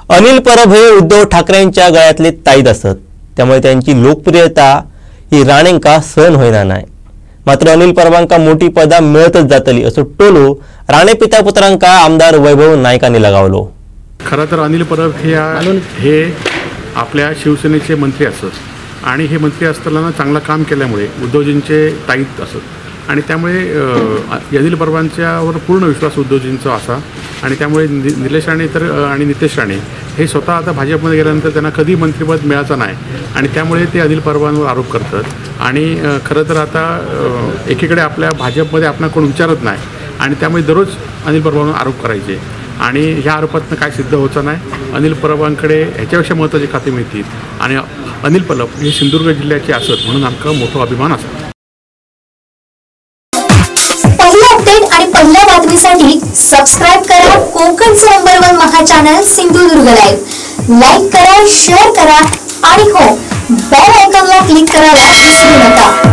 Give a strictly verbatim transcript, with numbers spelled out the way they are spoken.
अनिल परब हे उद्धव ठाकरेंच्या गळ्यातले ताईत असत, त्यामुळे त्यांची लोकप्रियता ही राणेंका सहन होईना नाही। मात्र अनिल परबांका मोठी पदा मिळतच जातली असो टोलो राणे पिता पुत्रांका आमदार वैभव नाईकांनी लगावलो। खरं तर अनिल परब हे हे आपल्या शिवसेनेचे मंत्री असत आणि हे मंत्री असताना चांगलं काम केल्यामुळे उद्धवजींचे ताईत असत आणि त्यामुळे अनिल परबांच्यावर पूर्ण विश्वास उद्धवजींचा असा आणि त्यामुळे निलेश राणे तर आणि नितेश राणे हे स्वतः आता भाजपमध्ये गेल्यानंतर त्यांना कधी मंत्रिपद मिळालं नाही आणि त्यामुळे ते अनिल परबांवर आरोप करतात आणि खरं तर आता एकीकडे आपल्या भाजपमध्ये आपला कोण विचारत नाही आणि त्यामुळे दररोज अनिल परबांवर आरोप करायचे आणि ह्या आरोपातनं काय सिद्ध व्हायचं नाही। अनिल परबांकडे ह्याच्यापेक्षा महत्त्वाची खाती मिळतील आणि अनिल परब हे सिंधुदुर्ग जिल्ह्याचे असत म्हणून आमचा मोठा अभिमान असतो। पहिल्या अपडेट आणि पहिल्या बातमीसाठी सबस्क्राइब करा कोकणचं नंबर वन महा चॅनल सिंधुदुर्ग लाईव्ह। लाईक करा, शेअर करा आणि हो बेल आयकॉनला क्लिक करायला विसरू नका।